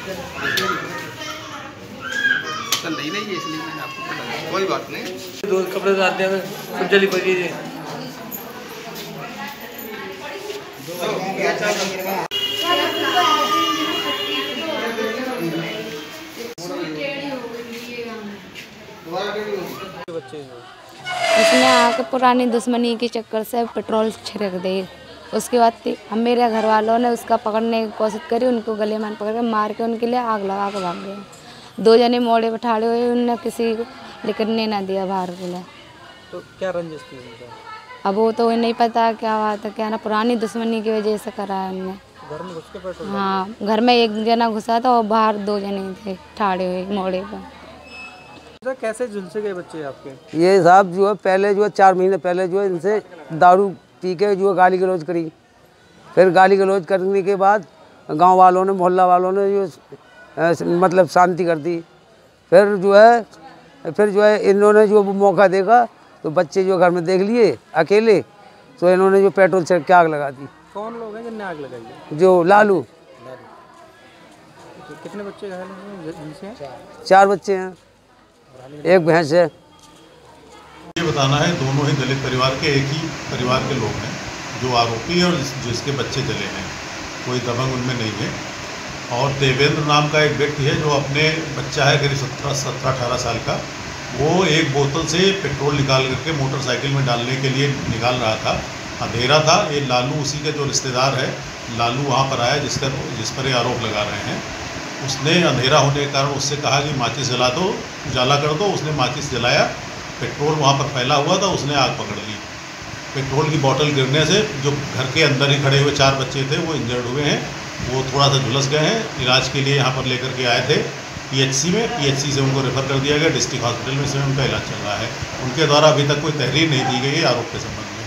कल नहीं है इसलिए मैंने आपको बताया। कोई बात नहीं, दो कपड़े डालते हैं सब जल्दी कर दीजिए। उसने आके पुरानी दुश्मनी के चक्कर से पेट्रोल छिड़क दी। उसके बाद हम मेरे घर वालों ने उसका पकड़ने की कोशिश करी, उनको गले में पकड़ के मार के उनके लिए आग लगा के भाग गए। 2 जने मोड़े पर ठाड़े हुए, उनने किसी को निकलने ना दिया बाहर के लिए। तो क्या रंजिश थी उनका? अब वो तो नहीं पता क्या बात है, क्या ना पुरानी दुश्मनी की वजह से करा है उनने। घर में घुस के पेट्रोल? हाँ, घर में 1 जना घुसा था और बाहर 2 जने थे ठाड़े हुए मोड़े पर। कैसे झुलसे गए बच्चे आपके? ये साहब जो है पहले जो है 4 महीने पहले जो है इनसे दारू पी के जो है गाली गलौज करी। फिर गाली गलौज करने के बाद गांव वालों ने, मोहल्ला वालों ने जो मतलब शांति कर दी। फिर जो है इन्होंने जो मौका देखा तो बच्चे जो घर में देख लिए अकेले, तो इन्होंने जो पेट्रोल छिड़क के आग लगा दी। कौन लोग हैं जिन्होंने आग लगाई है? जो लालू। तो कितने बच्चे घायल हैं? 4 बच्चे हैं, 1 भैंस है। ये बताना है, दोनों ही दलित परिवार के एक ही परिवार के लोग हैं जो आरोपी है और जिसके बच्चे जले हैं। कोई दबंग उनमें नहीं है। और देवेंद्र नाम का एक व्यक्ति है जो अपने बच्चा है करीब 17-18 साल का, वो एक बोतल से पेट्रोल निकाल करके मोटरसाइकिल में डालने के लिए निकाल रहा था। अंधेरा था। ये लालू उसी का जो रिश्तेदार है, लालू वहाँ पर आया जिस पर ये आरोप लगा रहे हैं। उसने अंधेरा होने के कारण उससे कहा कि माचिस जला दो, उजाला कर दो। उसने माचिस जलाया, पेट्रोल वहाँ पर फैला हुआ था, उसने आग पकड़ ली। पेट्रोल की बोतल गिरने से जो घर के अंदर ही खड़े हुए 4 बच्चे थे वो इंजर्ड हुए हैं। वो थोड़ा सा झुलस गए हैं। इलाज के लिए यहाँ पर लेकर के आए थे पीएचसी में। पीएचसी से उनको रेफर कर दिया गया डिस्ट्रिक्ट हॉस्पिटल में। इसमें उनका इलाज चल रहा है। उनके द्वारा अभी तक कोई तहरीर नहीं दी गई है आरोप के संबंध में।